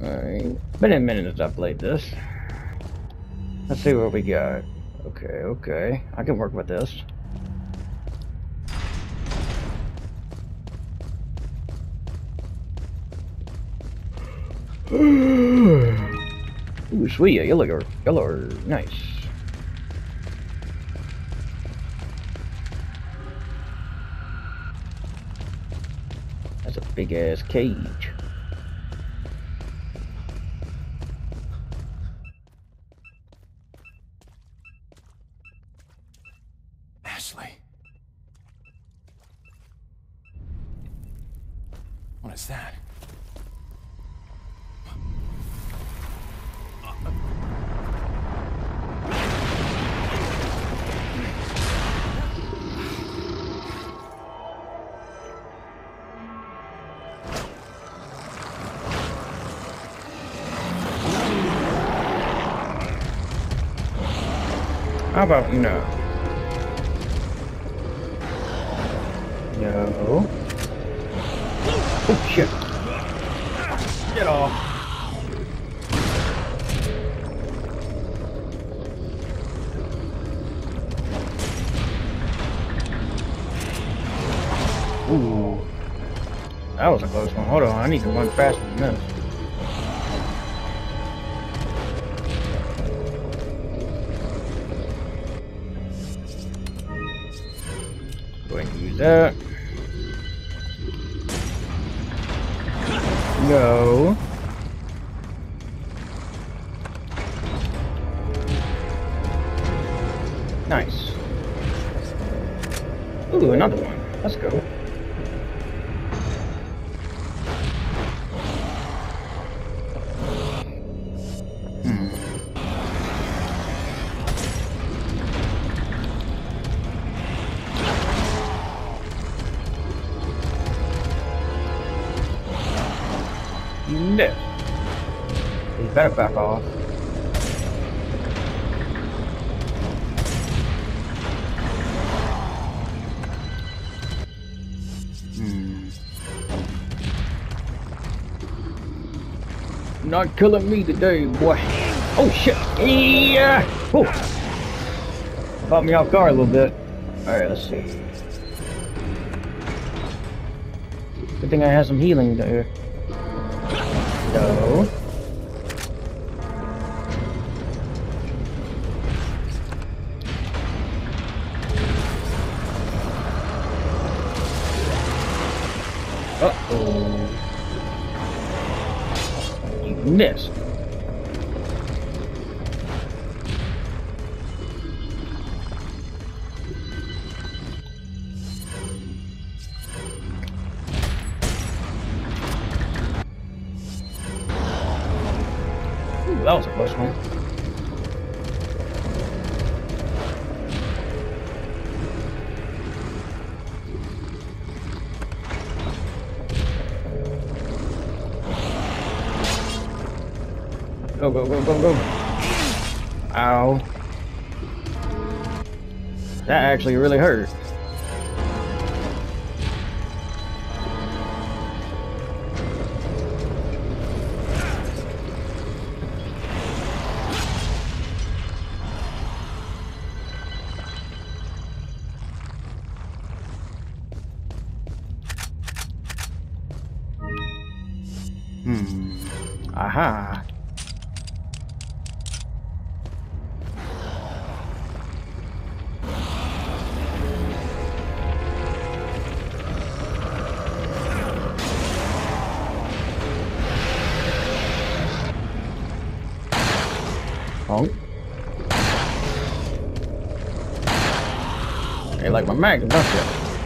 Alright. Been a minute since I played this. Let's see what we got. Okay. I can work with this. Ooh, sweet. A yellow. Nice. That's a big ass cage. Ashley. What is that? How about no? No. Oh shit. Get off. Ooh. That was a close one. Hold on, I need to run faster than this. Go ahead and use that. No. Nice. Ooh, another one. Let's go. No. You better back off. Not killing me today, boy. Oh shit! Yeah! Whew. Caught me off guard a little bit. Alright, let's see. Good thing I have some healing there. No. Uh-oh. You missed. Ooh, that was a close one. Go, go, go, go, go. Ow. That actually really hurt. Aha. Oh. They like my mag, don't you?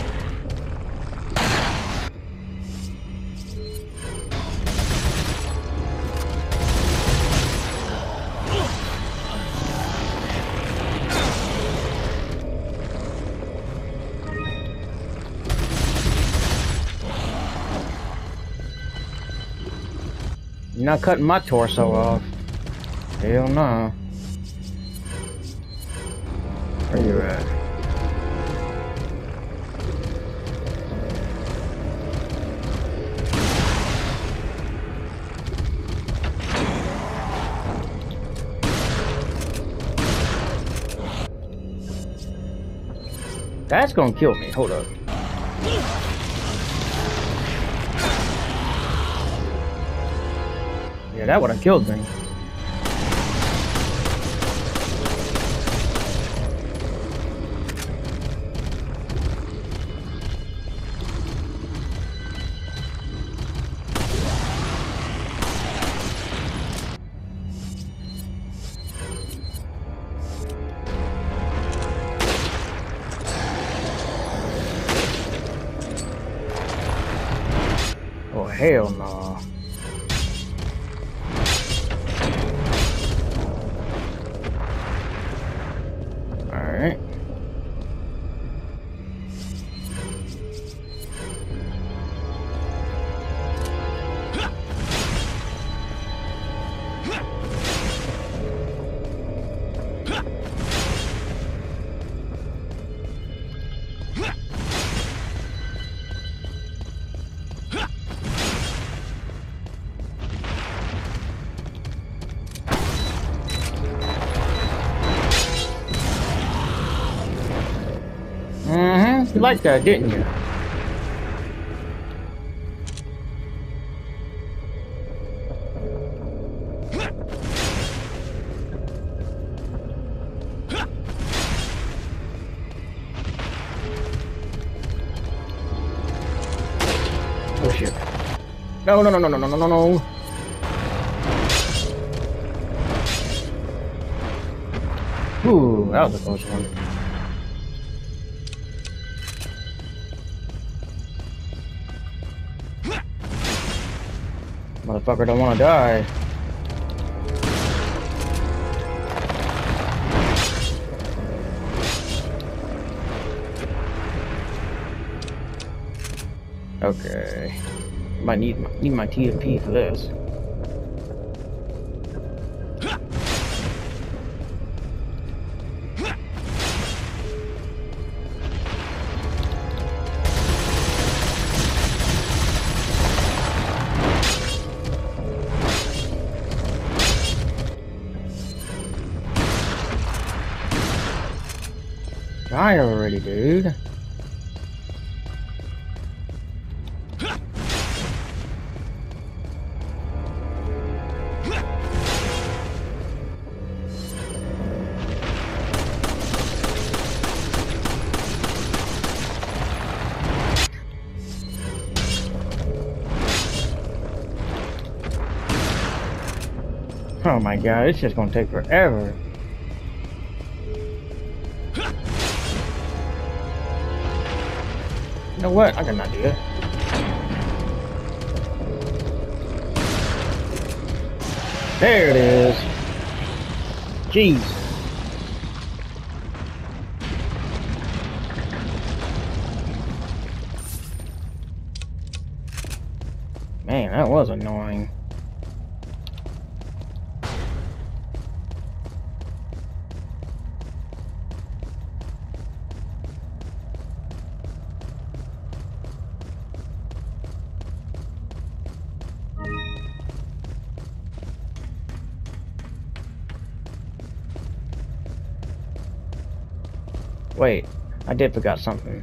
You're not cutting my torso off. Hell no. Where you at? That's gonna kill me. Hold up. Yeah, that would have killed me. Oh, hell no. Alright. You liked that, didn't you? Oh shit. No, no, no, no, no, no, no, no. Ooh, that was a close one. Motherfucker don't want to die. Okay. Might need my TMP for this. Die already, dude. Oh my god, it's just gonna take forever. You know what? I got an idea. There it is. Jeez. Man, that was annoying. Wait, I did forgot something.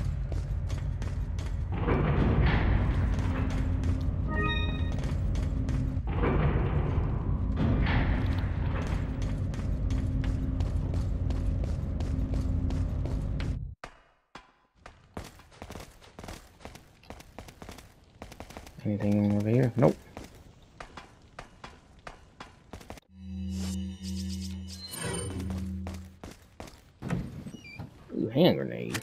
Anything over here? Nope. Ooh, hand grenade.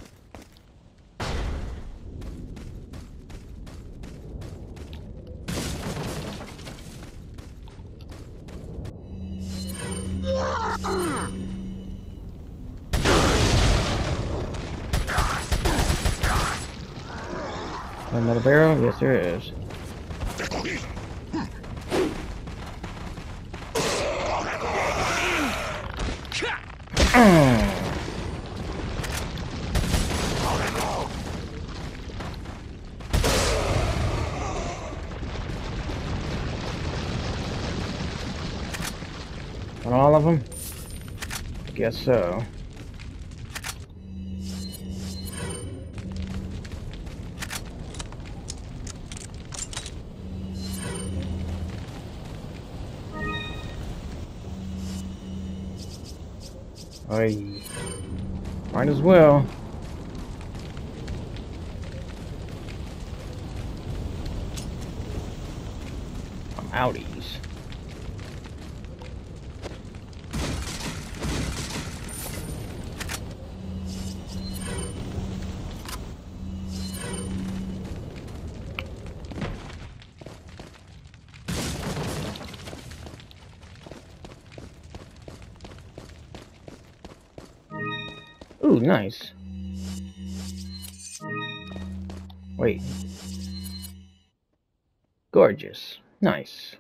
Another barrel? Yes, there is. On all of them? I guess so. I might as well. I'm outies. Ooh, nice. Wait. Gorgeous. Nice.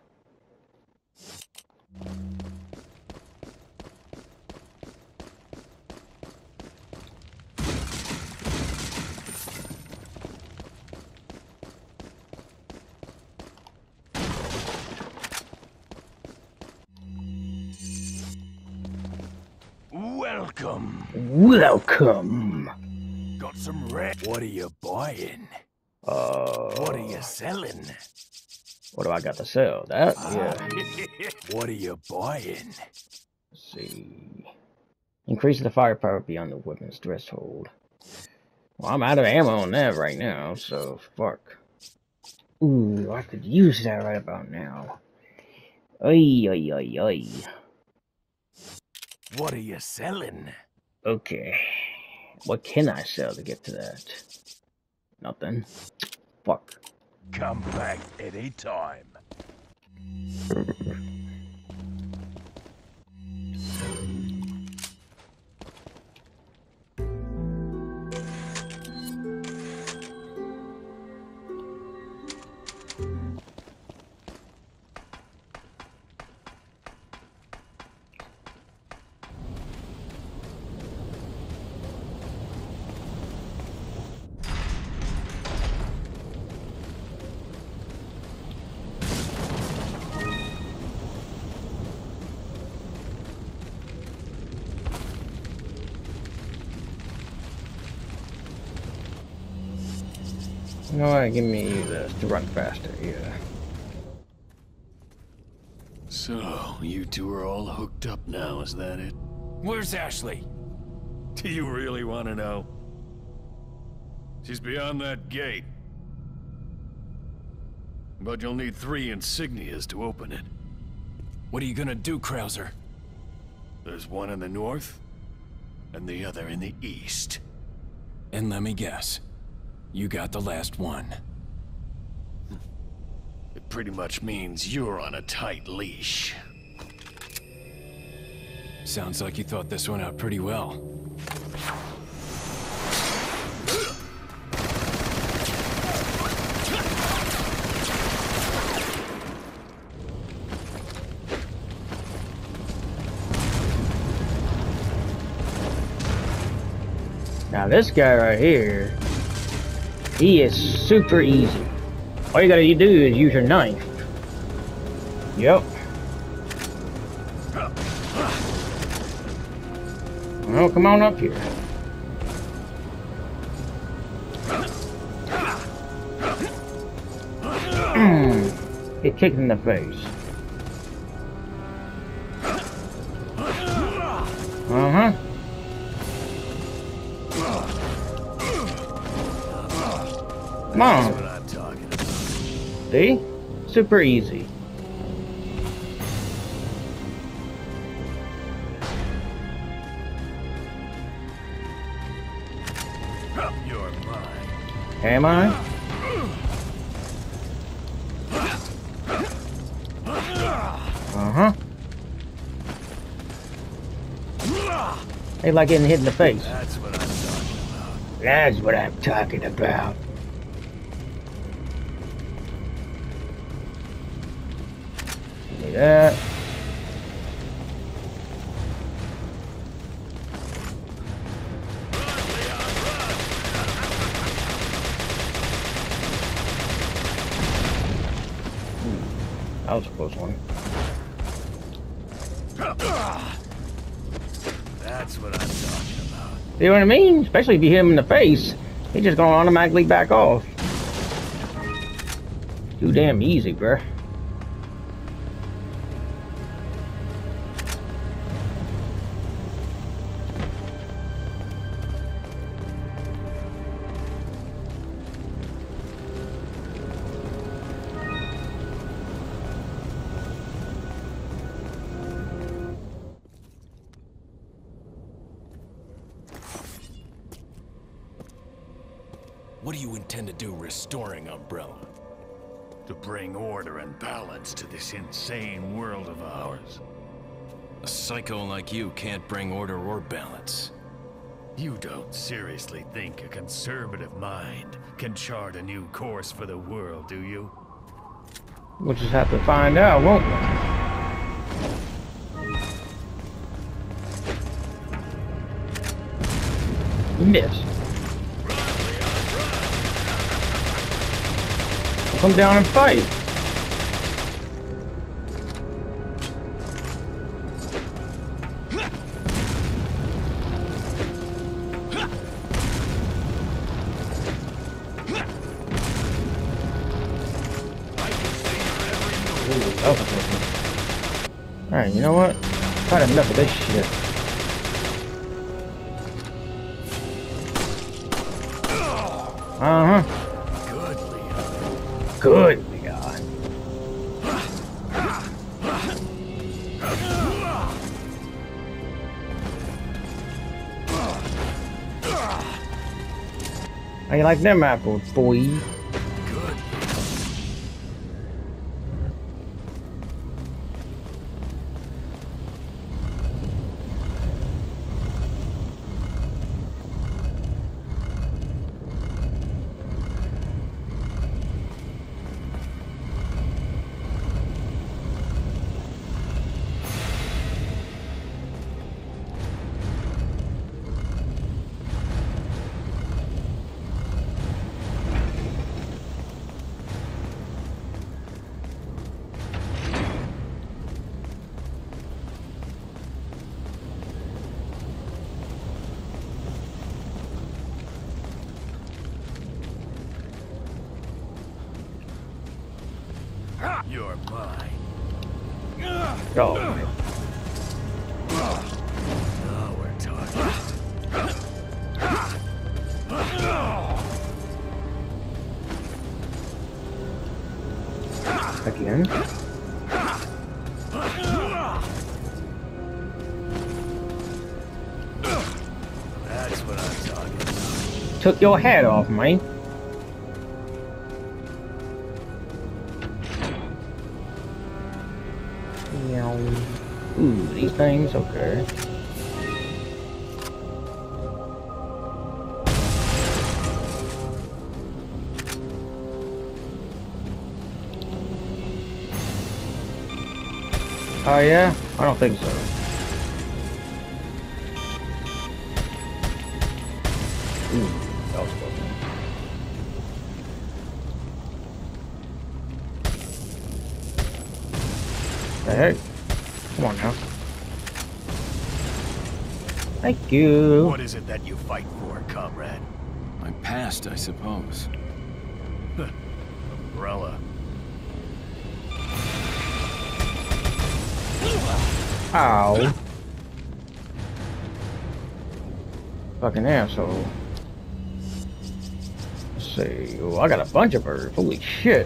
Welcome. Welcome. Got some red. What are you buying? What are you selling? What do I got to sell? That? Yeah. What are you buying? Let's see. Increase the firepower beyond the weapon's threshold. Well, I'm out of ammo on that right now, so fuck. Ooh, I could use that right about now. Ay, ay, ay, ay. What are you selling? Okay. What can I sell to get to that? Nothing. Fuck. Come back anytime. You know what? Give me this to run faster, yeah. So, you two are all hooked up now, is that it? Where's Ashley? Do you really want to know? She's beyond that gate. But you'll need 3 insignias to open it. What are you gonna do, Krauser? There's one in the north, and the other in the east. And let me guess. You got the last one. It pretty much means you're on a tight leash. Sounds like you thought this one out pretty well. Now this guy right here, he is super easy. All you gotta do is use your knife. Yep. Well, come on up here. Get kicked in the face. Uh-huh. Come on. That's what I'm talking about. See? Super easy. You're mine. Am I? Uh-huh. They like getting hit in the face. That's what I'm talking about. That's what I'm talking about. Give me that. That was a close one. That's what I'm talking about. See what I mean? Especially if you hit him in the face, he's just gonna automatically back off. Too damn easy, bruh. What do you intend to do restoring Umbrella? To bring order and balance to this insane world of ours. A psycho like you can't bring order or balance. You don't seriously think a conservative mind can chart a new course for the world, do you? We'll just have to find out, won't we? Miss. Come down and fight. Alright, you know what? I've had enough of this shit. Uh-huh. Good, Leon. Good, Leon. How you like them apples, boy? Good. You're mine. Oh, Now we're talking. again. That's what I'm talking about. Took your head off, man. Ooh, these things, okay. Oh yeah? I don't think so. Ooh, that was close. Hey, come on now. Thank you. What is it that you fight for, comrade? My past, I suppose. Umbrella. Ow. Fucking asshole. Let's see. Oh, I got a bunch of birds. Holy shit.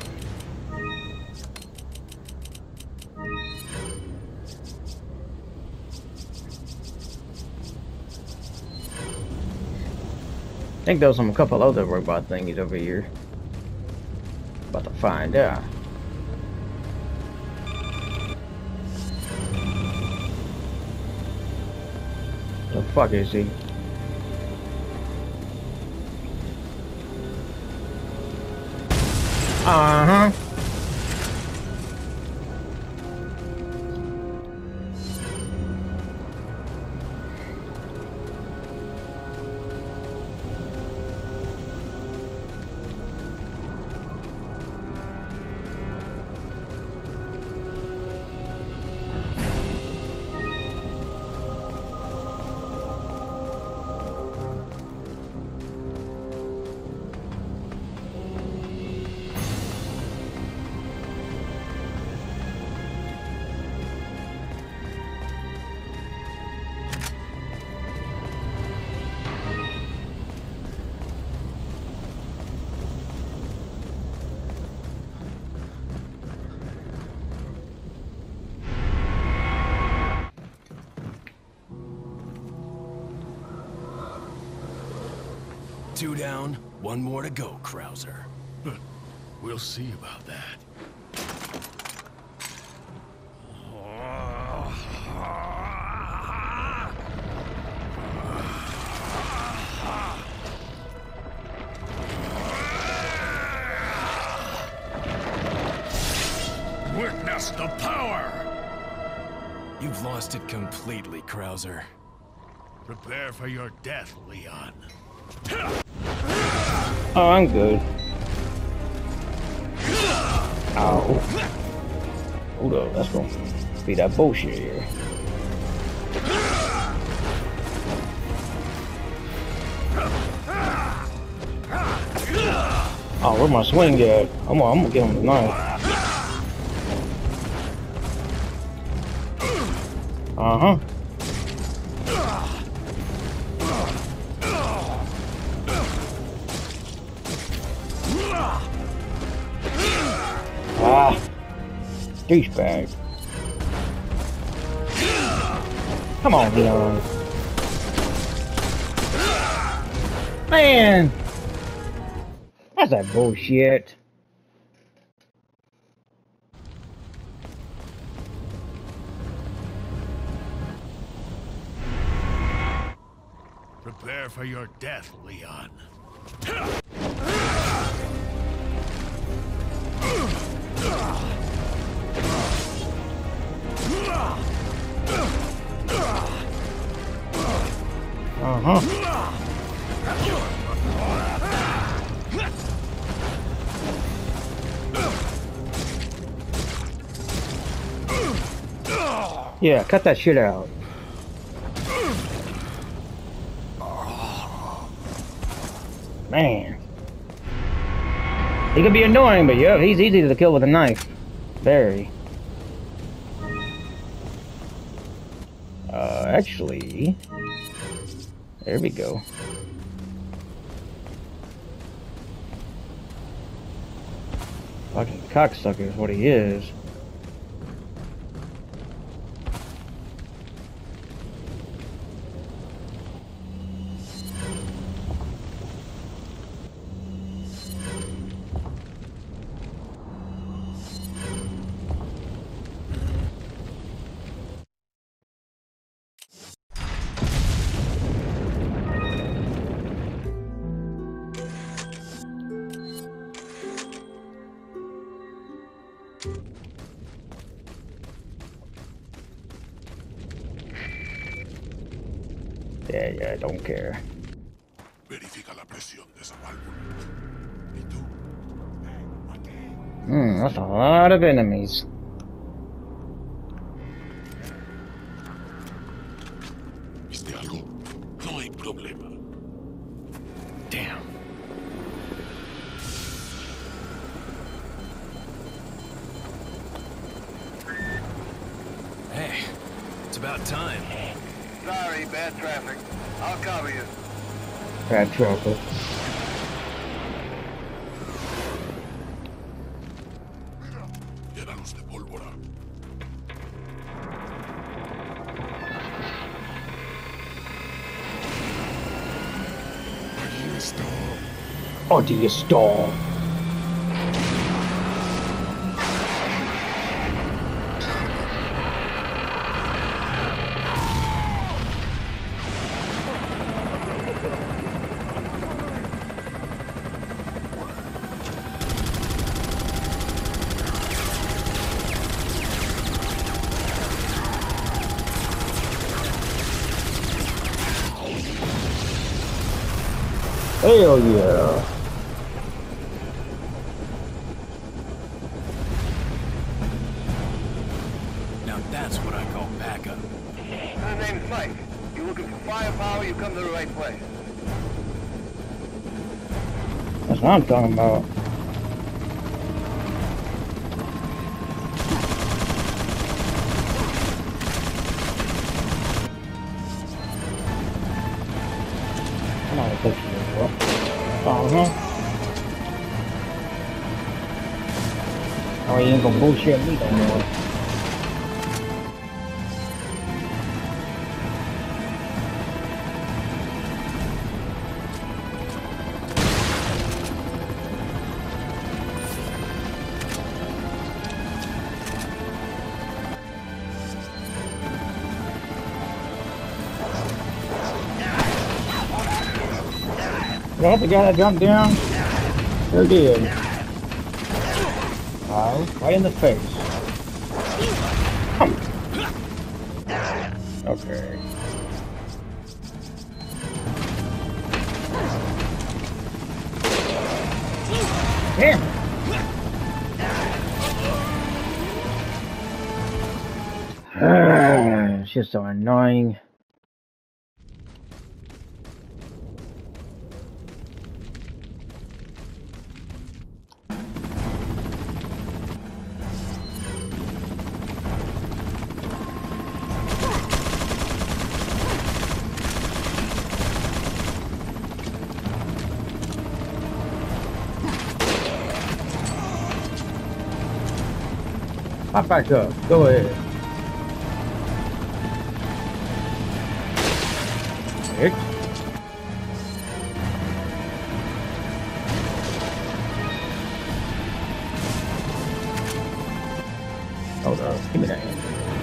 I think there's a couple other robot thingies over here. About to find out. The fuck is he? Uh-huh. Two down. One more to go, Krauser. We'll see about that. Witness the power! You've lost it completely, Krauser. Prepare for your death, Leon. Oh, I'm good. Ow. Hold up, that's gonna be that bullshit here. Oh, where my swing at? I'm gonna give him the knife. Uh-huh. Ah, douchebag. Come on, Leon. Man, that's that bullshit. Prepare for your death, Leon. Uh-huh. Yeah, cut that shit out. Man. He can be annoying, but yeah, he's easy to kill with a knife. Very. Actually... There we go. Fucking cocksucker is what he is. Yeah, I don't care. Verifica la presión de esa válvula. ¿Y tú? That's a lot of enemies. ¿Viste algo? No hay problema. Damn. Hey, it's about time. Sorry, bad traffic. I'll cover you. Bad traffic. Llénalos de pólvora. Allí está. Oh, do you stall? Hell yeah. Now that's what I call backup. My name's Mike. You looking for firepower, you come to the right place. That's what I'm talking about. Come on, push this, bro. Oh, you ain't gonna bullshit me no more. that's the guy that jumped down? Sure did. Oh, right in the face. Okay. Damn it. It's just so annoying. Pop back up. Go ahead. Nick. Hold on. Give me that hand.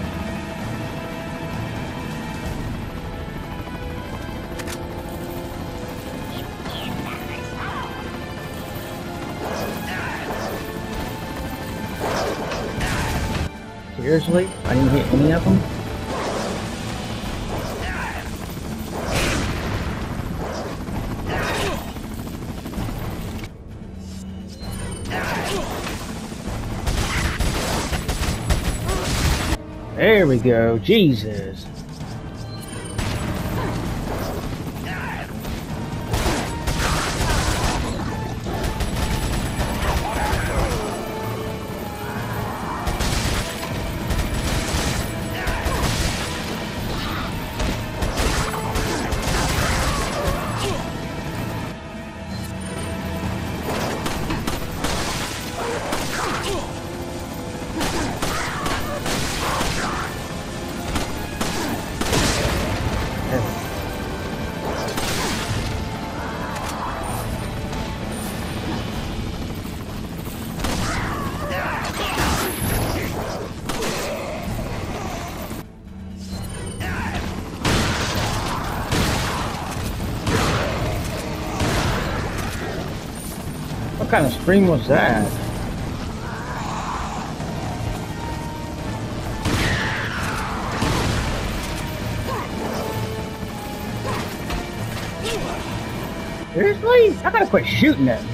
Seriously? I didn't hit any of them? There we go. Jesus. What kind of scream was that? Seriously? I gotta quit shooting at me.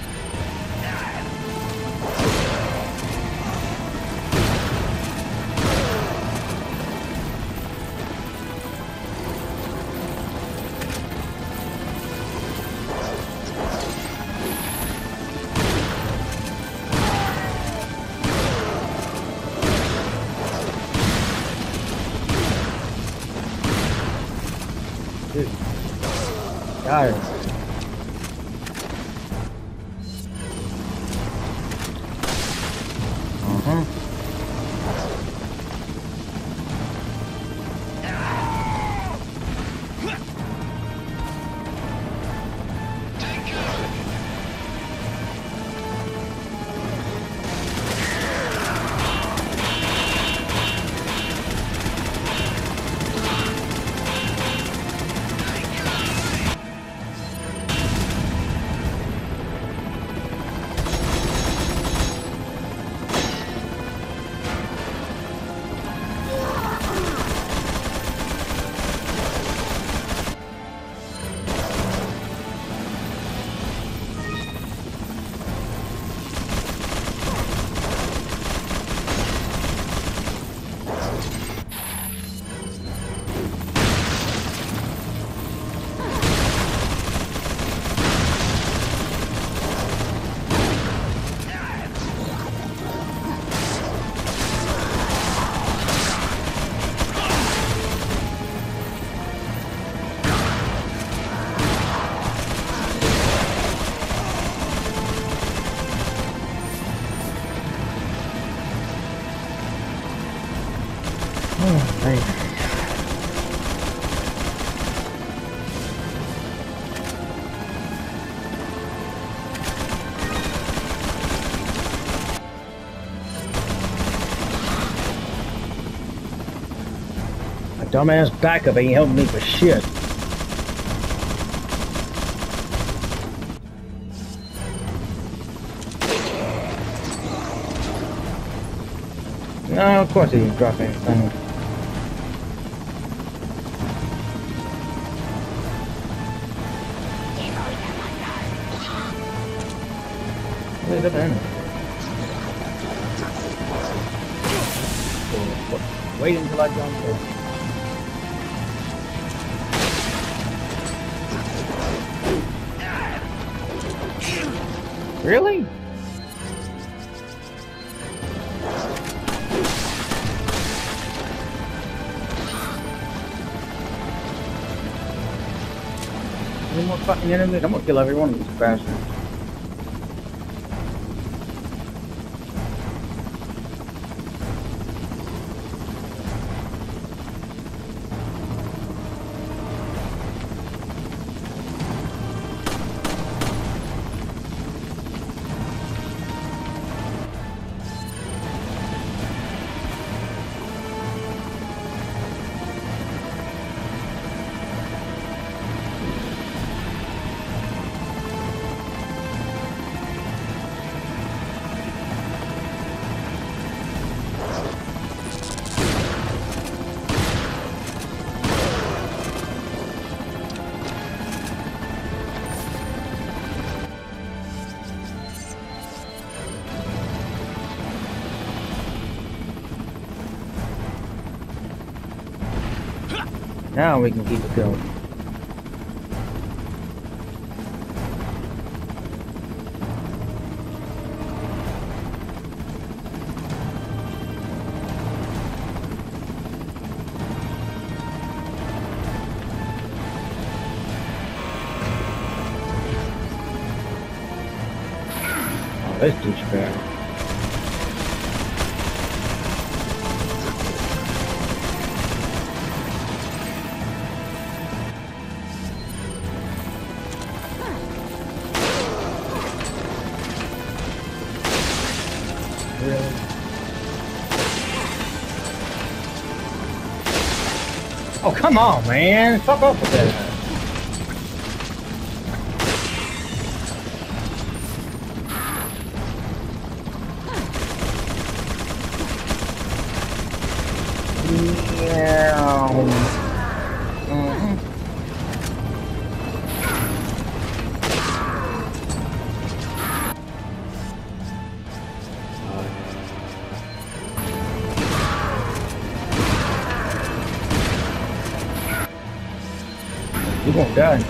Dude. Got it. Oh, thanks. My dumbass backup ain't helping me for shit. No, of course he didn't drop anything. Where's the enemy? Wait until I jump in. Really? Any more fucking enemies? I'm gonna kill every one of these bastards. Now we can keep it going. Oh, this dude's bad. Really? Oh, come on, man. Fuck off with that. Yeah. You're gonna die.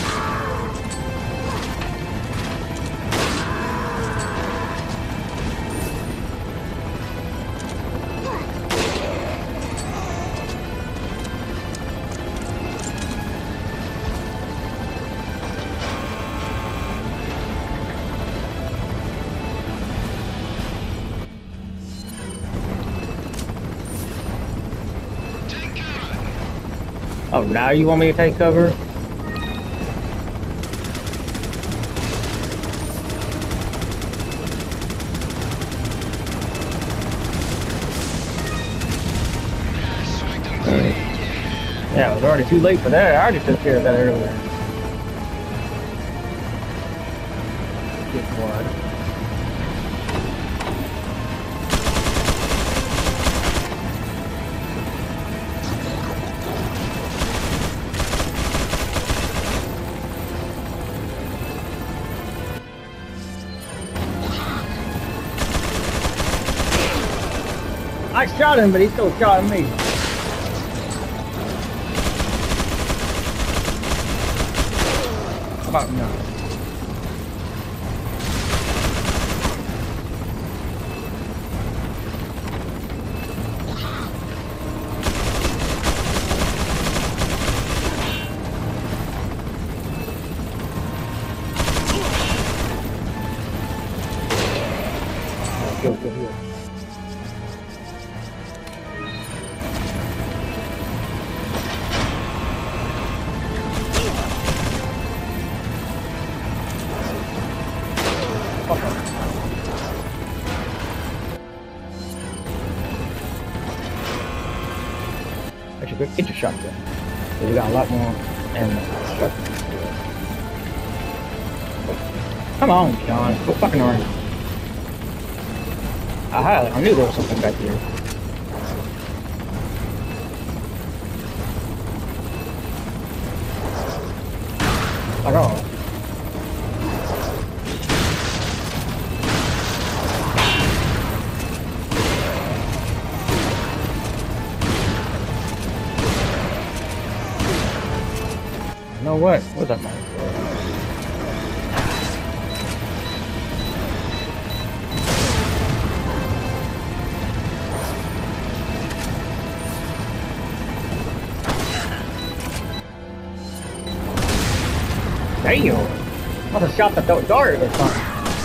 Oh, now you want me to take cover? Yeah, it was already too late for that. I already took care of that earlier. Good one. I shot him, but he still shot me. How about no? Go, go, go. Actually, get your shotgun. We got a lot more ammo. Come on, John. Go fucking on. Aha, I knew there was something back here. Fuck off. You know what? What's up, man? Damn! I must have shot the dart or something.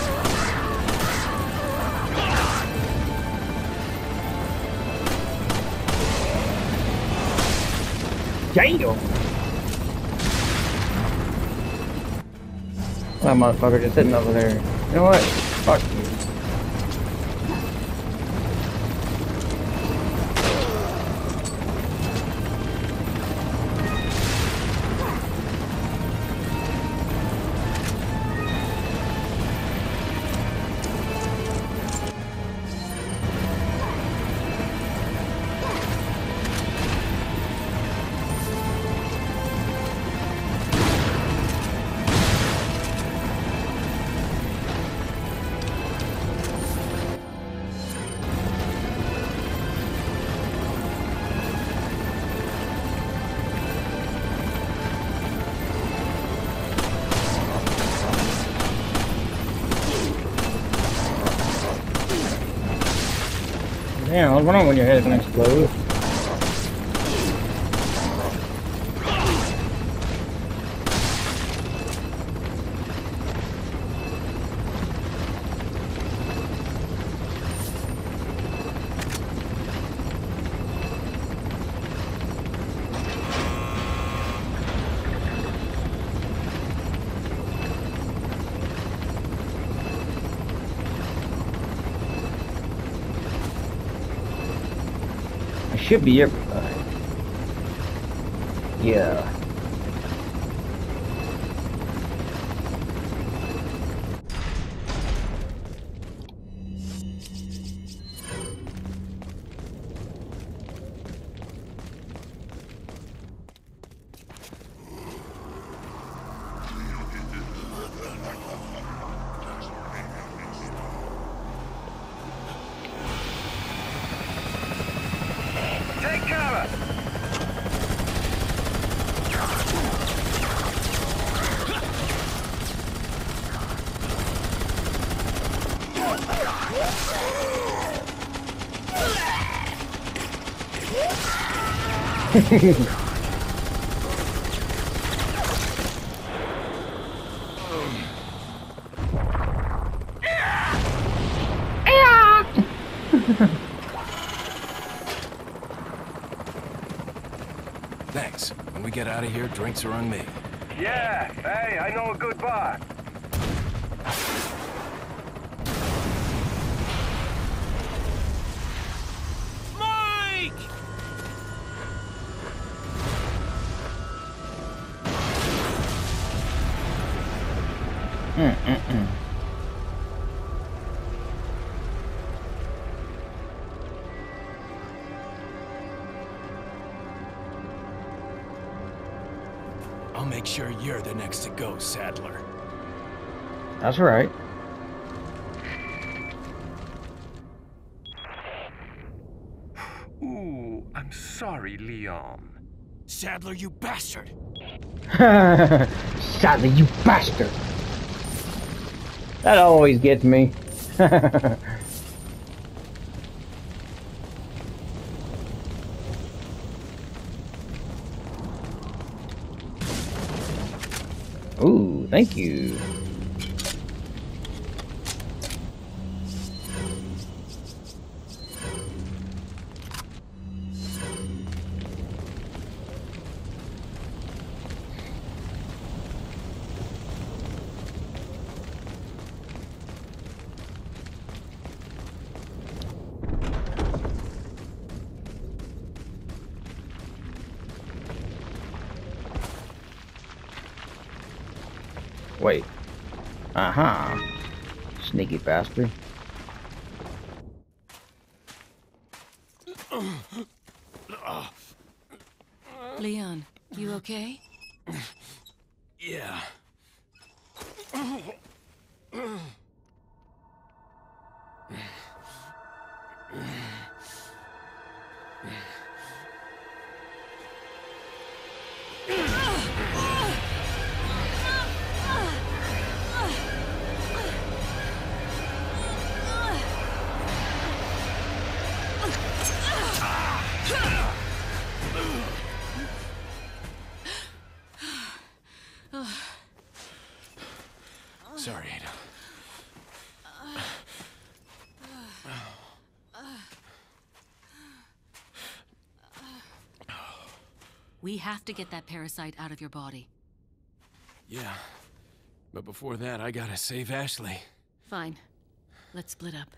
Damn! That motherfucker just sitting over there. You know what? Fuck you. Yeah, what's wrong when your head's gonna explode? Should be everything. Yeah. Thanks. When we get out of here, drinks are on me. Yeah, hey, I know a good bar. I'll make sure you're the next to go, Saddler. That's right. Ooh, I'm sorry, Leon. Saddler, you bastard! Sadly, you bastard! That always gets me. Ooh, thank you. Wait. Uh-huh. Sneaky bastard. Leon, you okay? Yeah. Sorry, Ada. We have to get that parasite out of your body. Yeah. But before that, I gotta save Ashley. Fine. Let's split up.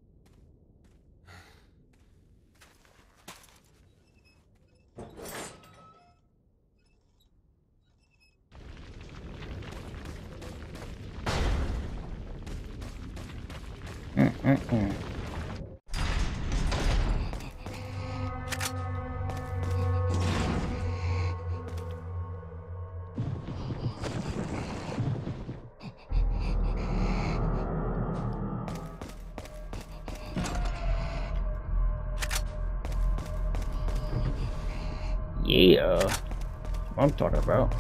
Yeah, what I'm talking about.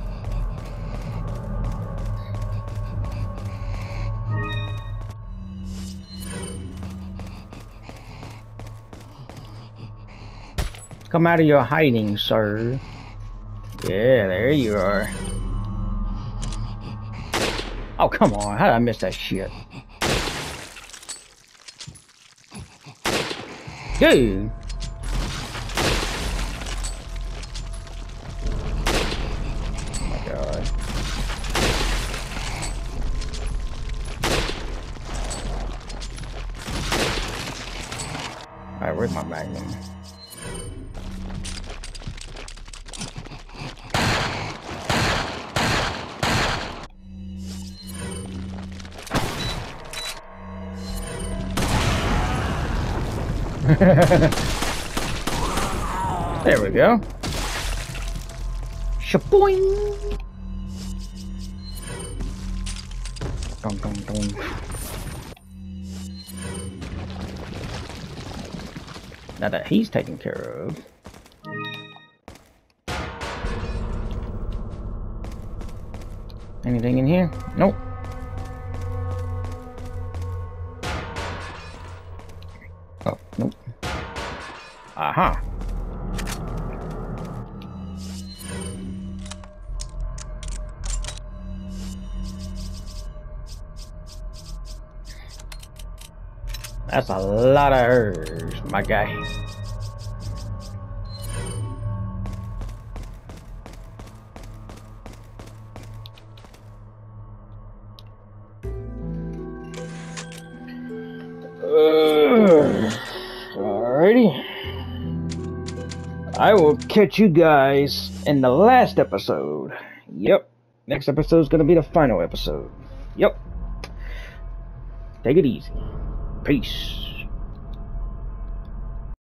Come out of your hiding, sir. Yeah, there you are. Oh, come on. How did I miss that shit? Dude. Oh my god. Alright, where's my magnum? There we go. Shaboing! Dun, dun, dun. Now that he's taken care of. Anything in here? Nope. Oh, nope. Aha. That's a lot of herbs, my guy. Alrighty. I will catch you guys in the last episode. Yep. Next episode is going to be the final episode. Yep. Take it easy. Peace.